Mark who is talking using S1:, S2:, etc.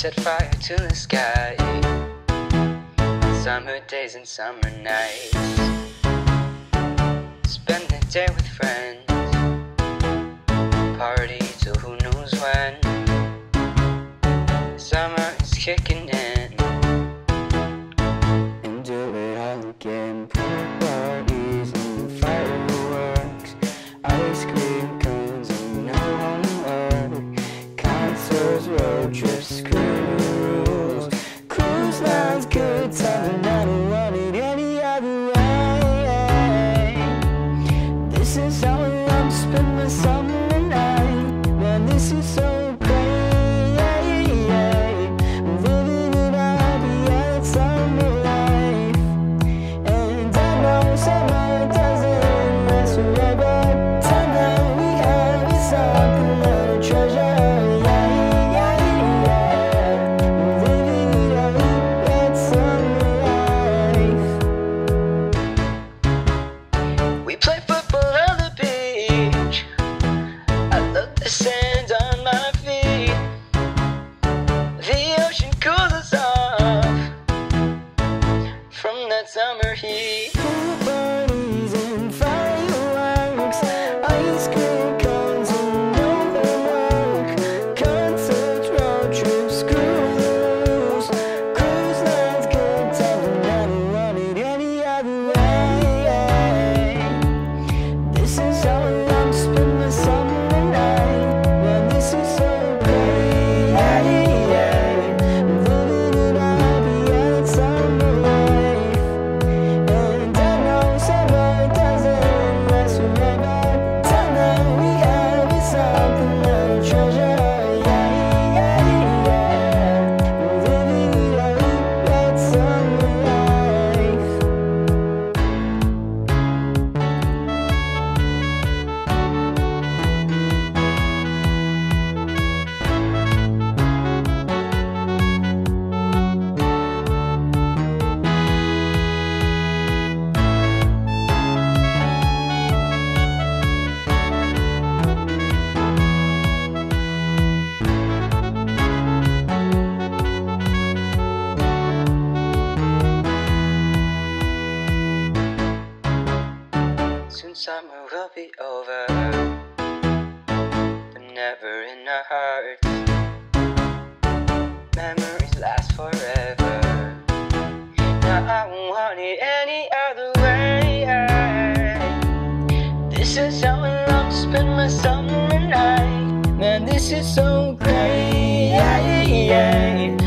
S1: set fire to the sky. Summer days and summer nights. Spend the day with friends. Party till who knows when. Summer is kicking in. And do it all again. Pool parties and fireworks. Ice cream cones and no homework. Concerts, road trips, screw rules. Cruise lines, good time, and I don't want it any other way. This is how I love to spend my summer night. Man, this is so great. I'm living it up, yeah, it's summer life. And I know summer doesn't last forever. Time that we have is something that I treasure. We play football on the beach. I love the sand on my feet. The ocean cools us off from that summer heat. Pool parties and fireworks. Ice cream cones and no homework. Concerts, road trips, screw the rules. Cruise lines, good time, and I don't want it any other way. This is how I love to spend my summer night. Man, this is so great. I'm living it up, yeah, it's summer life. And I know summer doesn't last forever. Time that we have is something that I treasure. I'm living it up, yeah, it's summer life. Soon summer will be over, but never in our hearts. Memories last forever. Now I won't want it any other way. This is how I love to spend my summer night. Man, this is so great.